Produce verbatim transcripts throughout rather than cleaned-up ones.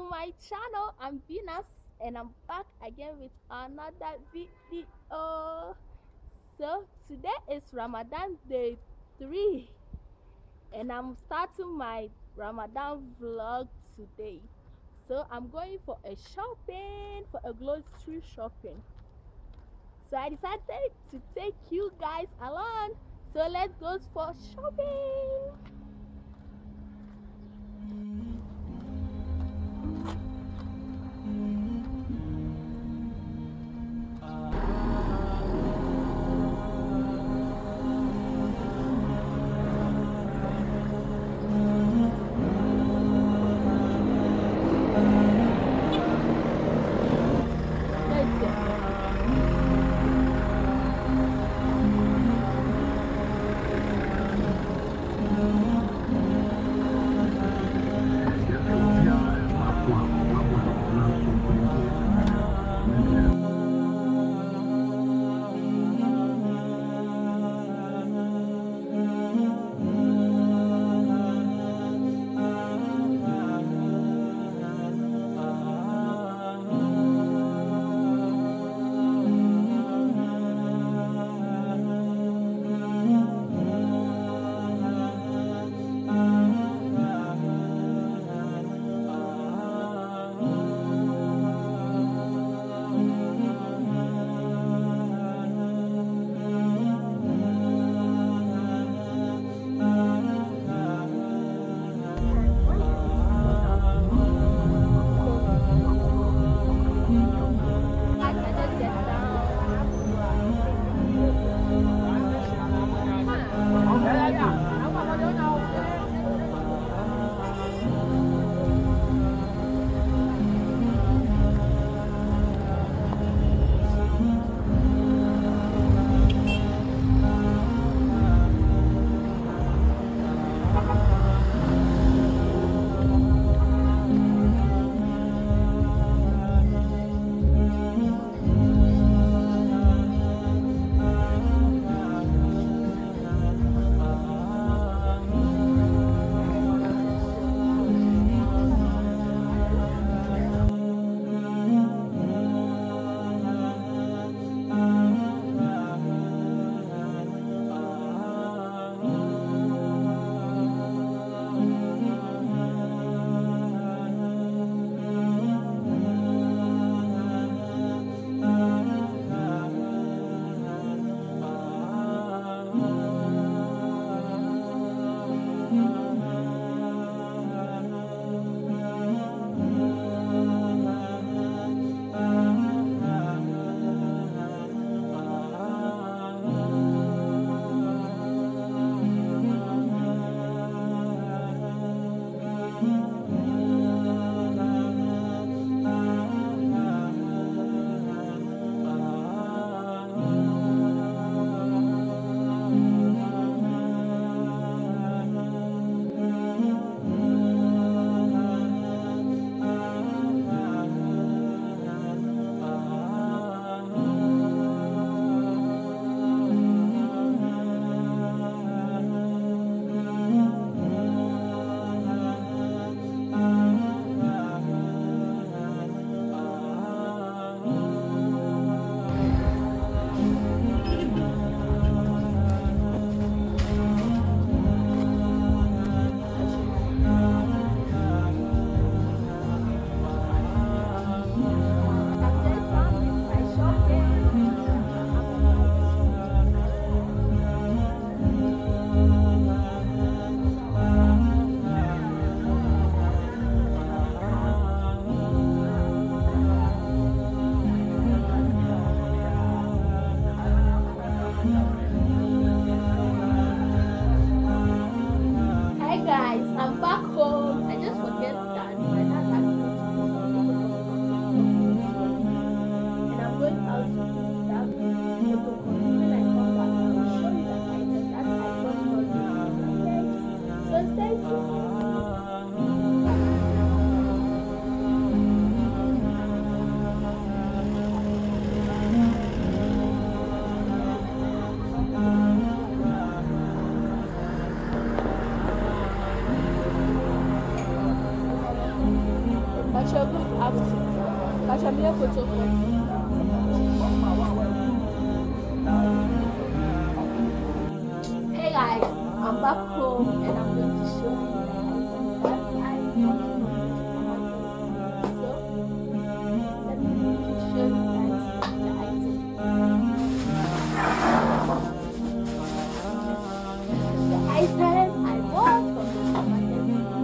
my channel. I'm Venus and I'm back again with another video. So today is Ramadan day three and I'm starting my Ramadan vlog today. So I'm going for a shopping, for a grocery shopping. So I decided to take you guys along. So let's go for shopping. Let's go. Pacha, good afternoon. Pacha, me a photo for you. Hey guys, I'm back home and I'm going to show you the item that I bought from the supermarket. So let me show you guys the item. The item I bought from the supermarket.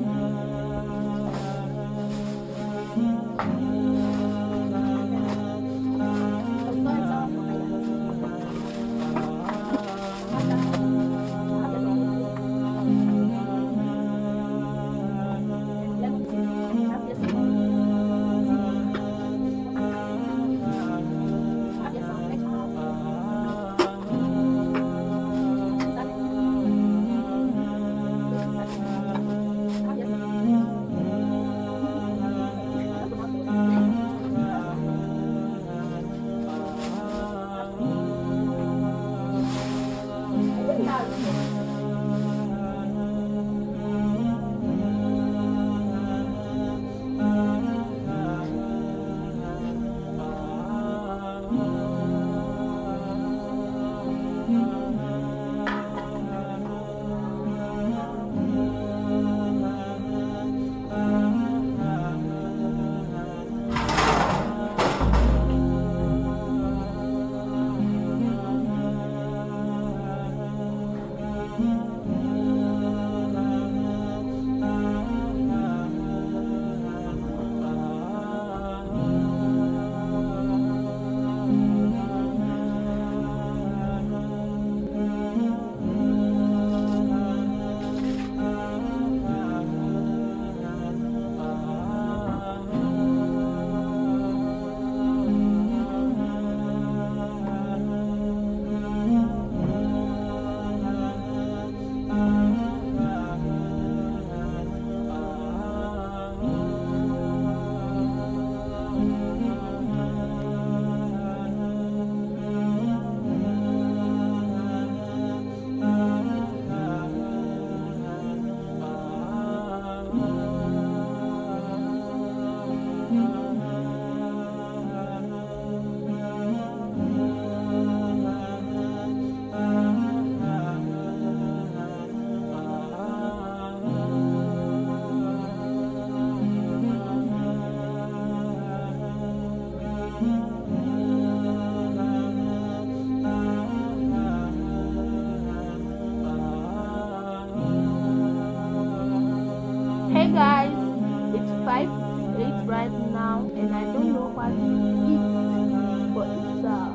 Hey guys, it's five fifty-eight right now and I don't know what to eat for iftar.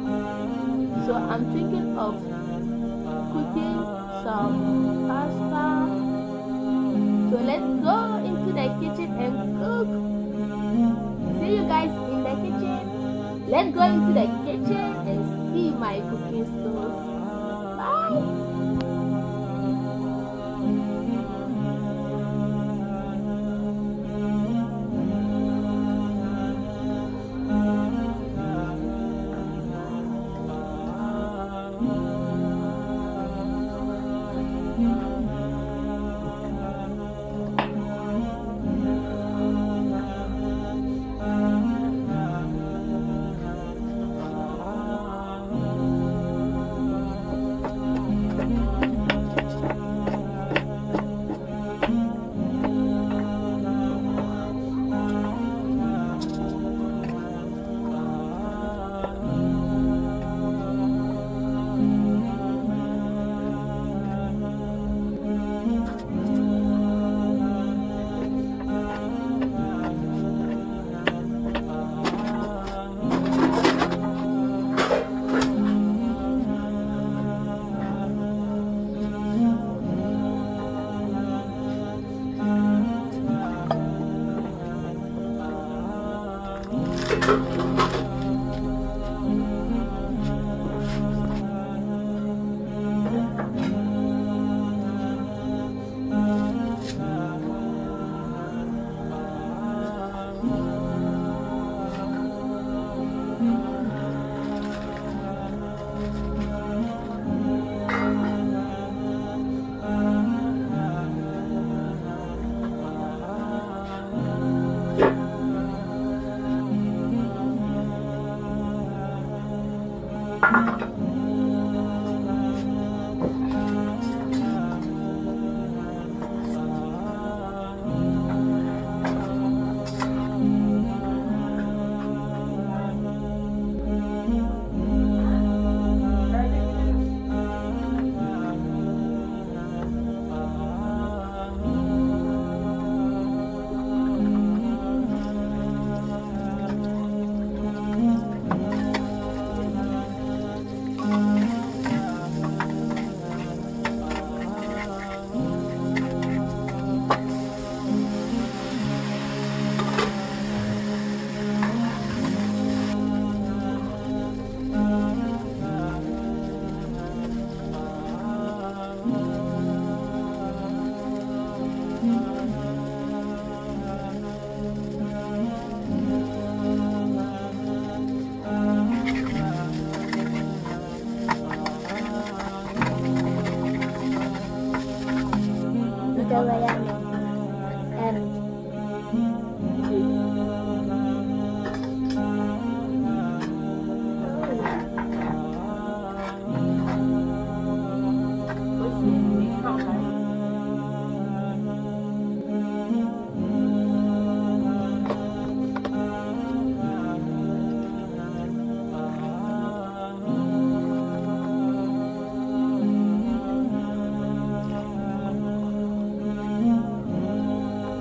So I'm thinking of cooking some pasta. So let's go into the kitchen and cook. See you guys in the kitchen. Let's go into the kitchen and see my cooking skills. Bye.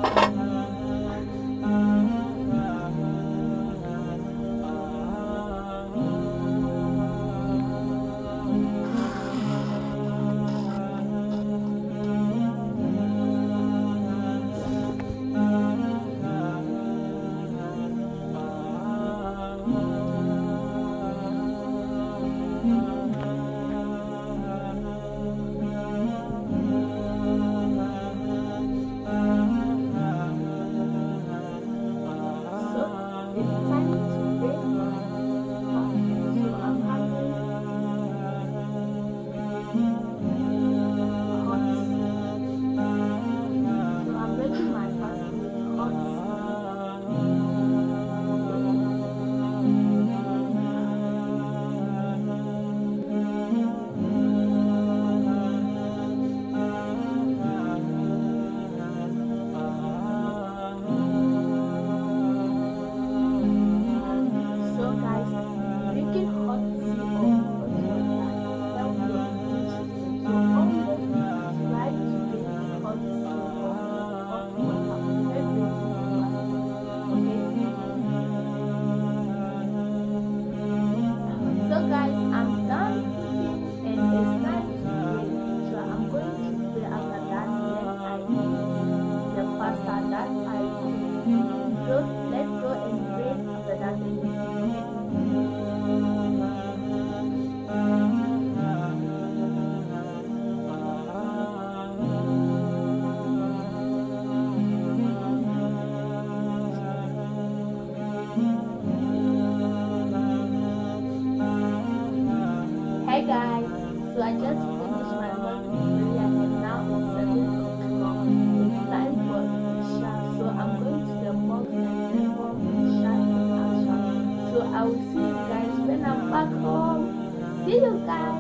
Hey guys, so I just finished my morning prayer and now it's seven o'clock. It's time for Isha. So I'm going to the mosque and perform Isha and Asha. So I will see you guys when I'm back home. See you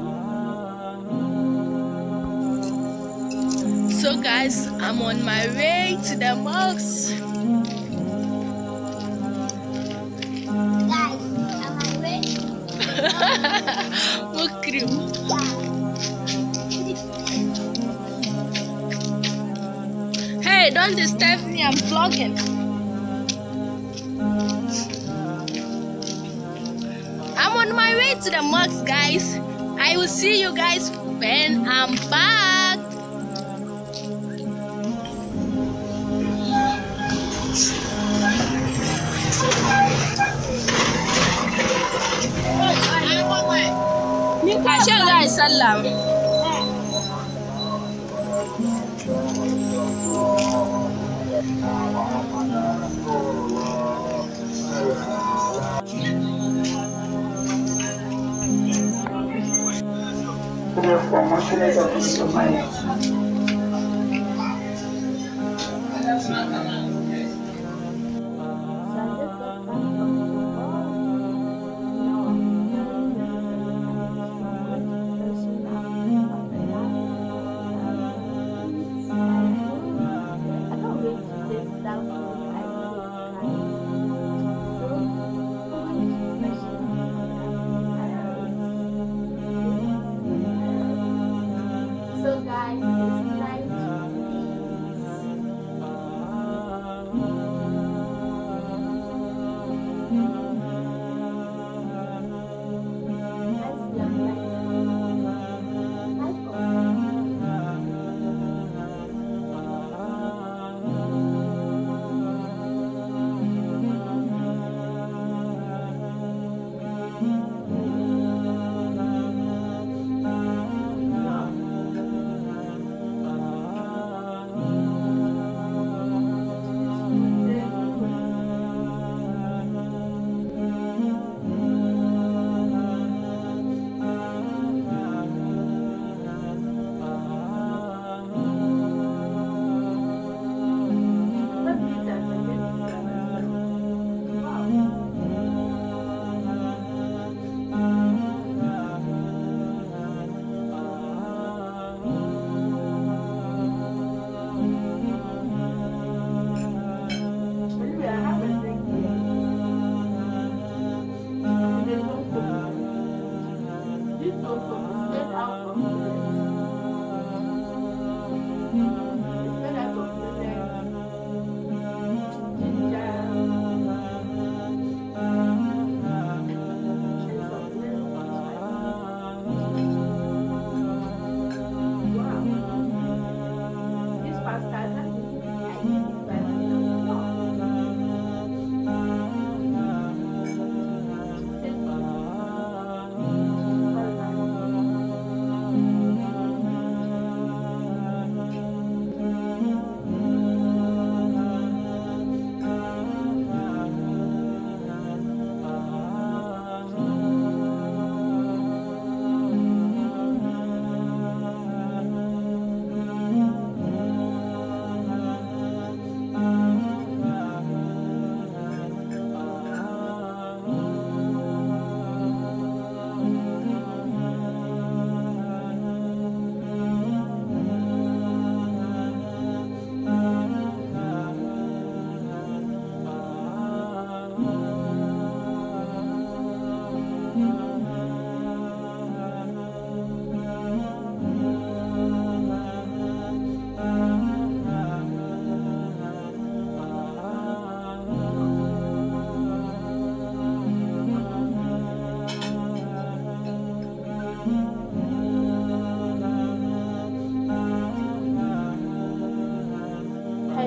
guys. So guys, I'm on my way to the mosque. Mukrim. Hey, don't disturb me, I'm vlogging. I'm on my way to the mosque, guys. I will see you guys when I'm back. Ashe za a yi sallah. So guys, it's time to eat.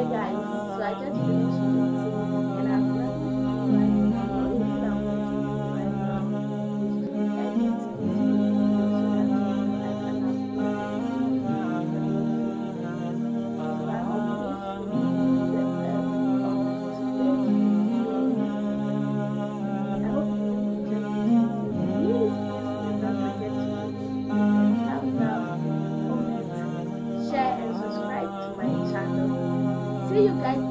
Okay guys, so I just finished eating and I have nothing to do right now. The only thing I'm going to do right now is to edit this video so that I can upload it on YouTube. So I hope this will be the end of today's video. I hope you enjoyed this video. Please, please, please don't forget to give this video a thumbs up, comment, share and subscribe to my channel. See you guys